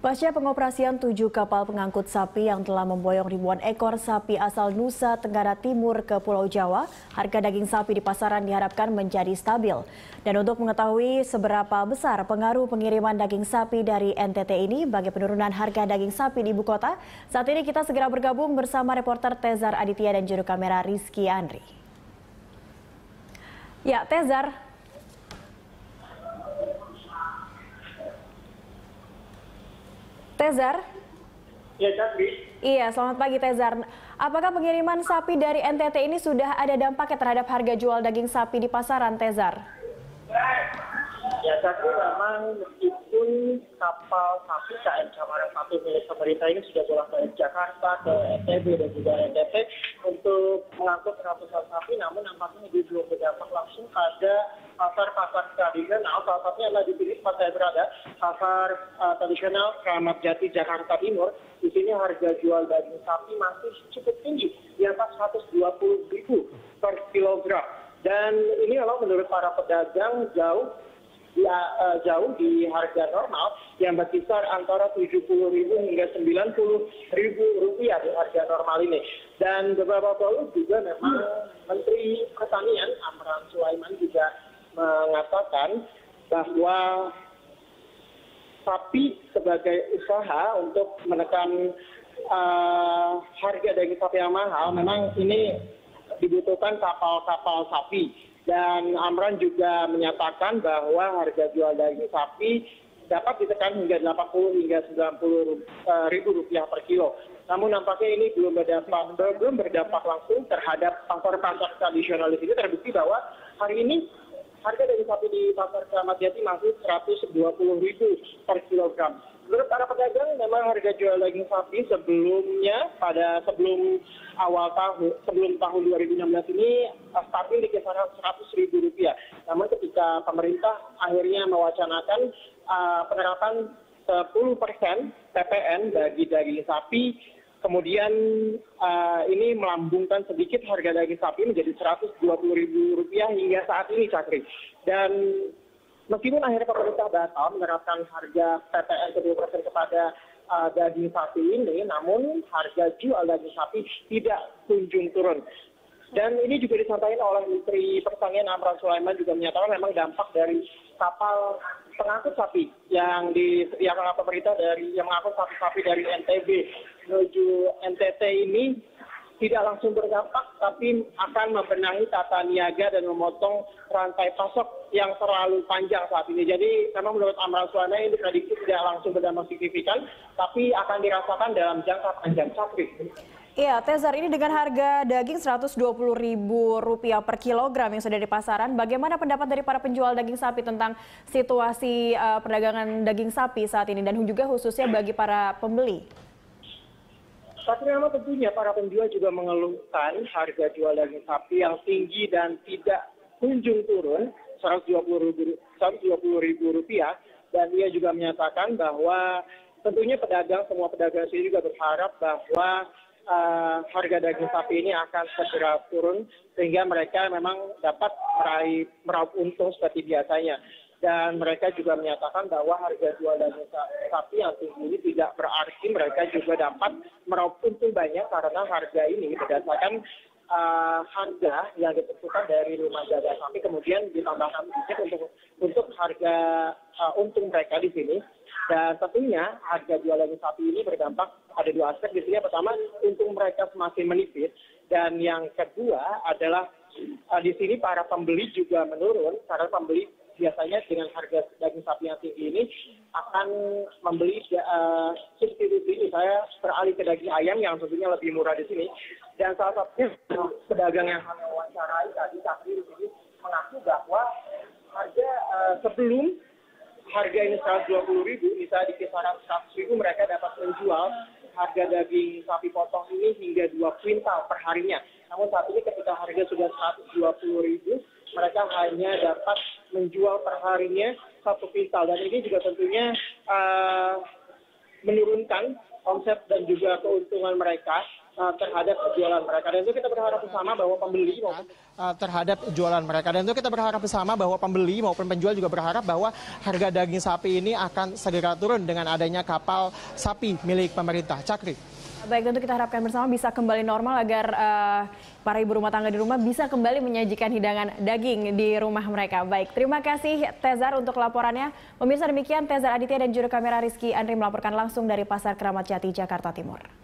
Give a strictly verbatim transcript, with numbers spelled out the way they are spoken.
Pasca pengoperasian tujuh kapal pengangkut sapi yang telah memboyong ribuan ekor sapi asal Nusa Tenggara Timur ke Pulau Jawa, harga daging sapi di pasaran diharapkan menjadi stabil. Dan untuk mengetahui seberapa besar pengaruh pengiriman daging sapi dari N T T ini bagi penurunan harga daging sapi di ibu kota, saat ini kita segera bergabung bersama reporter Tezar Aditya dan juru kamera Rizky Andri. Ya, Tezar. Tezar? Ya, Cakri. Iya, selamat pagi Tezar. Apakah pengiriman sapi dari N T T ini sudah ada dampaknya terhadap harga jual daging sapi di pasaran, Tezar? Ya, Cakri, memang meskipun kapal sapi K M Camaran satu milik pemerintah ini sudah bolak-balik Jakarta ke N T B dan juga N T T untuk mengangkut ratusan sapi, namun nampaknya ini belum berdampak langsung pada pasar-pasar tradisional. Salah satunya adalah di sini tempat saya berada, pasar uh, tradisional Kramat Jati Jakarta Timur. Di sini harga jual daging sapi masih cukup tinggi, di atas seratus dua puluh ribu per kilogram. Dan ini memang menurut para pedagang jauh di, uh, jauh di harga normal yang berkisar antara tujuh puluh ribu hingga sembilan puluh ribu rupiah di harga normal ini. Dan beberapa waktu juga memang Menteri Pertanian Amran Sulaiman juga mengatakan bahwa sapi sebagai usaha untuk menekan uh, harga daging sapi yang mahal, memang ini dibutuhkan kapal-kapal sapi. Dan Amran juga menyatakan bahwa harga jual daging sapi dapat ditekan hingga delapan puluh hingga sembilan puluh ribu rupiah per kilo. Namun nampaknya ini belum berdampak, belum berdampak langsung terhadap pasar-pasar tradisional di sini. Terbukti bahwa hari ini harga daging sapi di pasar Kramat Jati masih seratus dua puluh ribu per kilogram. Menurut para pedagang, memang harga jual daging sapi sebelumnya pada sebelum awal tahun sebelum tahun dua ribu enam belas ini stabil di kisaran seratus ribu rupiah. Namun ketika pemerintah akhirnya mewacanakan uh, penerapan sepuluh persen P P N bagi daging sapi, kemudian uh, ini melambungkan sedikit harga daging sapi menjadi seratus dua puluh ribu rupiah hingga saat ini, Cakri. Dan meskipun akhirnya pemerintah batal menerapkan harga P P N sepuluh persen kepada uh, daging sapi ini, namun harga jual daging sapi tidak kunjung turun. Dan ini juga disampaikan oleh Menteri Pertanian Amran Sulaiman, juga menyatakan memang dampak dari kapal pengangkut sapi yang disediakan oleh pemerintah dari yang mengangkut sapi-sapi dari N T B menuju N T T ini tidak langsung berdampak, tapi akan membenahi tata niaga dan memotong rantai pasok yang terlalu panjang saat ini. Jadi memang menurut Amran Sulaiman ini diprediksi tidak langsung berdampak signifikan, tapi akan dirasakan dalam jangka panjang, Cakri. Iya, Tezar, ini dengan harga daging seratus dua puluh ribu rupiah per kilogram yang sudah di pasaran, bagaimana pendapat dari para penjual daging sapi tentang situasi uh, perdagangan daging sapi saat ini dan juga khususnya bagi para pembeli? Tapi memang tentunya para penjual juga mengeluhkan harga jual daging sapi yang tinggi dan tidak kunjung turun seratus dua puluh ribu rupiah, dan ia juga menyatakan bahwa tentunya pedagang, semua pedagang sini juga berharap bahwa Uh, harga daging sapi ini akan segera turun sehingga mereka memang dapat meraih meraup untung seperti biasanya. Dan mereka juga menyatakan bahwa harga jual daging sapi yang tinggi ini tidak berarti mereka juga dapat meraup untung banyak, karena harga ini berdasarkan uh, harga yang ditentukan dari rumah jaga sapi kemudian ditambahkan sedikit untuk untuk harga uh, untung mereka di sini. Dan tentunya harga jual daging sapi ini berdampak ada dua aspek di sini. Yang pertama, untung mereka semakin menipis, dan yang kedua adalah uh, di sini para pembeli juga menurun, karena pembeli biasanya dengan harga daging sapi yang tinggi ini akan membeli uh, substitusi, misalnya beralih ke daging ayam yang tentunya lebih murah di sini. Dan salah satunya pedagang yang kami wawancarai tadi, Cakri, di sini mengaku bahwa harga uh, sebelum harga ini seratus dua puluh ribu, misalnya di kisaran seratus ribu mereka dapat menjual harga daging sapi potong ini hingga dua kuintal per harinya. Namun saat ini ketika harga sudah seratus dua puluh ribu, mereka hanya dapat menjual per harinya satu kuintal. Dan ini juga tentunya uh, menurunkan omset dan juga keuntungan mereka uh, terhadap jualan mereka. Dan itu kita berharap bersama bahwa pembeli maupun uh, terhadap jualan mereka. Dan itu kita berharap bersama bahwa pembeli maupun penjual juga berharap bahwa harga daging sapi ini akan segera turun dengan adanya kapal sapi milik pemerintah. Cakri. Baik, tentu kita harapkan bersama bisa kembali normal agar uh, para ibu rumah tangga di rumah bisa kembali menyajikan hidangan daging di rumah mereka. Baik, terima kasih Tezar untuk laporannya. Pemirsa, demikian Tezar Aditya dan juru kamera Rizky Andri melaporkan langsung dari Pasar Keramat Jati, Jakarta Timur.